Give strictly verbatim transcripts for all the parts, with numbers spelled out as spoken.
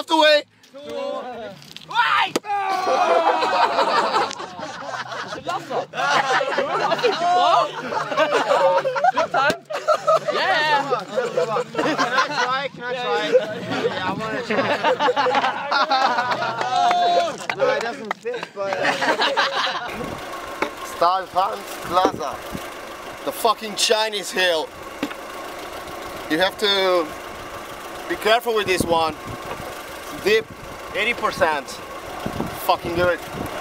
of the way. Why? Good time. Yeah. Can I try? Can I try? Yeah, I want to try. No, it doesn't fit, but. Stahlhans Plaza. The fucking Chinese hill. You have to be careful with this one. Dip eighty percent. Fucking do it.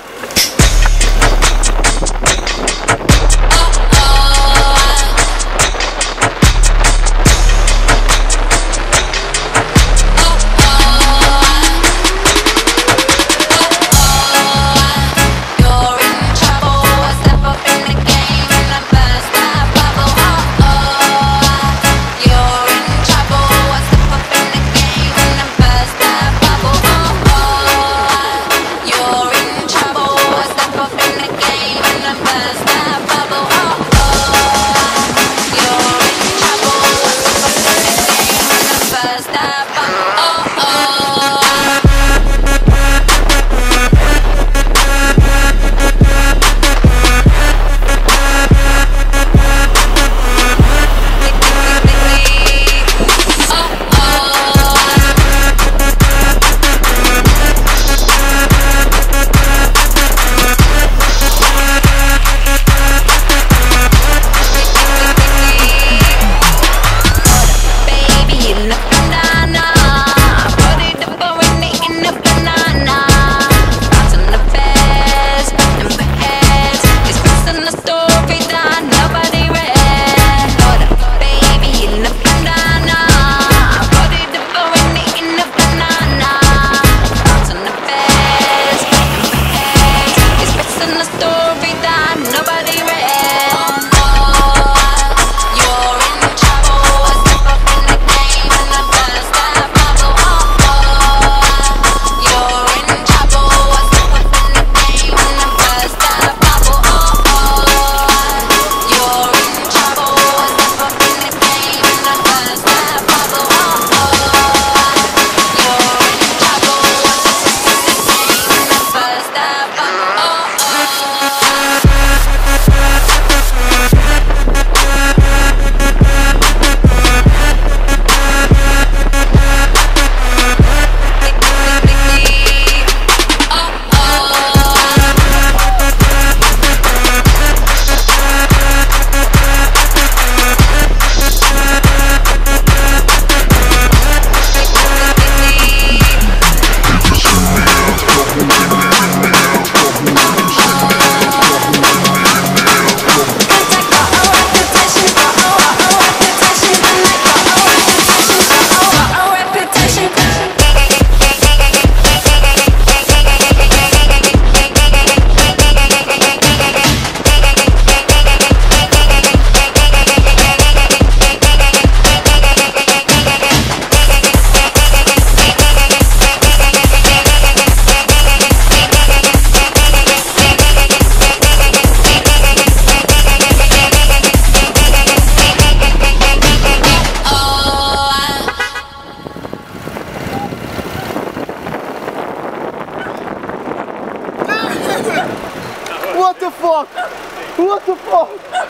What the fuck? What the fuck?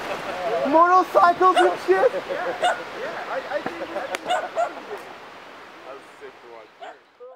Motorcycles and shit? Yeah, I, I think that was sick to watch.